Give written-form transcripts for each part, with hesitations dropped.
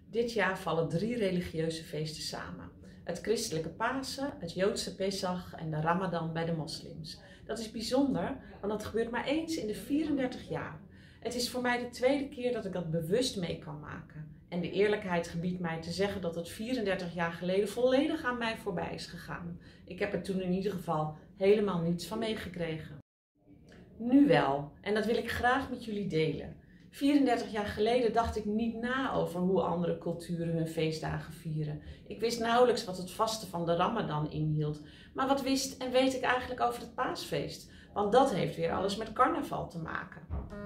Dit jaar vallen 3 religieuze feesten samen. Het christelijke Pasen, het Joodse Pesach en de Ramadan bij de moslims. Dat is bijzonder, want dat gebeurt maar eens in de 34 jaar. Het is voor mij de tweede keer dat ik dat bewust mee kan maken. En de eerlijkheid gebiedt mij te zeggen dat het 34 jaar geleden volledig aan mij voorbij is gegaan. Ik heb er toen in ieder geval helemaal niets van meegekregen. Nu wel, en dat wil ik graag met jullie delen. 34 jaar geleden dacht ik niet na over hoe andere culturen hun feestdagen vieren. Ik wist nauwelijks wat het vasten van de Ramadan inhield. Maar wat wist en weet ik eigenlijk over het paasfeest? Want dat heeft weer alles met carnaval te maken.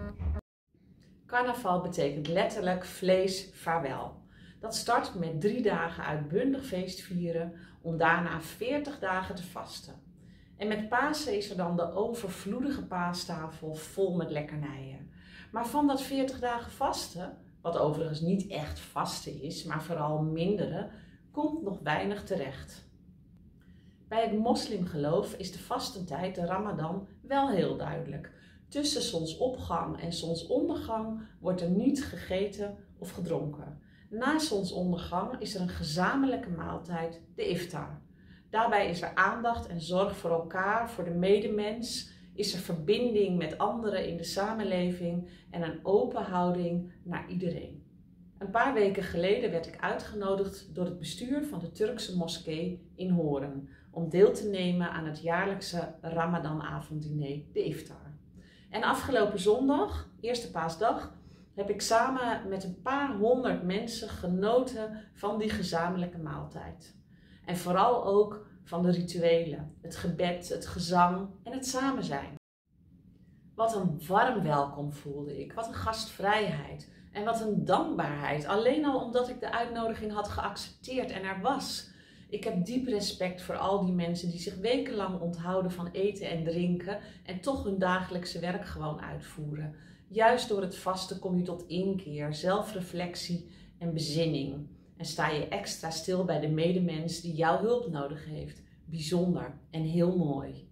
Carnaval betekent letterlijk vlees vaarwel. Dat start met 3 dagen uitbundig feest vieren om daarna 40 dagen te vasten. En met Pasen is er dan de overvloedige paastafel vol met lekkernijen. Maar van dat 40 dagen vasten, wat overigens niet echt vasten is, maar vooral minderen, komt nog weinig terecht. Bij het moslimgeloof is de vastentijd, de Ramadan, wel heel duidelijk. Tussen zonsopgang en zonsondergang wordt er niet gegeten of gedronken. Na zonsondergang is er een gezamenlijke maaltijd, de iftar. Daarbij is er aandacht en zorg voor elkaar, voor de medemens, is er verbinding met anderen in de samenleving en een open houding naar iedereen. Een paar weken geleden werd ik uitgenodigd door het bestuur van de Turkse moskee in Hoorn om deel te nemen aan het jaarlijkse Ramadan-avonddiner, de iftar. En afgelopen zondag, eerste paasdag, heb ik samen met een paar honderd mensen genoten van die gezamenlijke maaltijd. En vooral ook van de rituelen, het gebed, het gezang en het samen zijn. Wat een warm welkom voelde ik, wat een gastvrijheid en wat een dankbaarheid. Alleen al omdat ik de uitnodiging had geaccepteerd en er was. Ik heb diep respect voor al die mensen die zich wekenlang onthouden van eten en drinken en toch hun dagelijkse werk gewoon uitvoeren. Juist door het vasten kom je tot inkeer, zelfreflectie en bezinning. En sta je extra stil bij de medemens die jouw hulp nodig heeft. Bijzonder en heel mooi.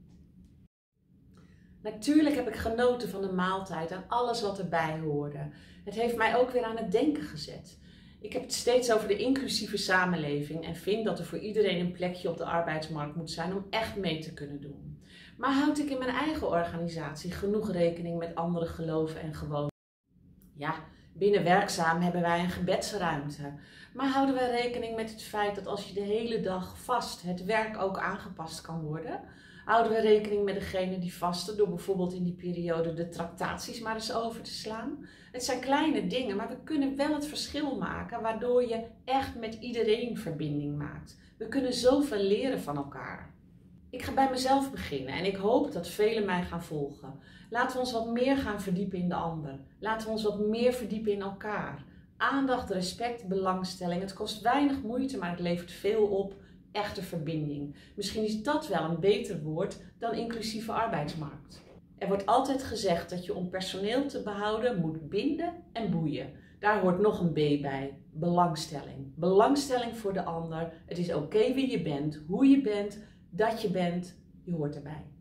Natuurlijk heb ik genoten van de maaltijd en alles wat erbij hoorde. Het heeft mij ook weer aan het denken gezet. Ik heb het steeds over de inclusieve samenleving en vind dat er voor iedereen een plekje op de arbeidsmarkt moet zijn om echt mee te kunnen doen. Maar houd ik in mijn eigen organisatie genoeg rekening met andere geloven en gewoonten? Ja, binnen Werkzaam hebben wij een gebedsruimte. Maar houden wij rekening met het feit dat als je de hele dag vast, het werk ook aangepast kan worden? Houden we rekening met degenen die vasten door bijvoorbeeld in die periode de tractaties maar eens over te slaan? Het zijn kleine dingen, maar we kunnen wel het verschil maken waardoor je echt met iedereen verbinding maakt. We kunnen zoveel leren van elkaar. Ik ga bij mezelf beginnen en ik hoop dat velen mij gaan volgen. Laten we ons wat meer gaan verdiepen in de ander. Laten we ons wat meer verdiepen in elkaar. Aandacht, respect, belangstelling. Het kost weinig moeite, maar het levert veel op. Echte verbinding. Misschien is dat wel een beter woord dan inclusieve arbeidsmarkt. Er wordt altijd gezegd dat je om personeel te behouden moet binden en boeien. Daar hoort nog een B bij. Belangstelling. Belangstelling voor de ander. Het is oké wie je bent, hoe je bent, dat je bent. Je hoort erbij.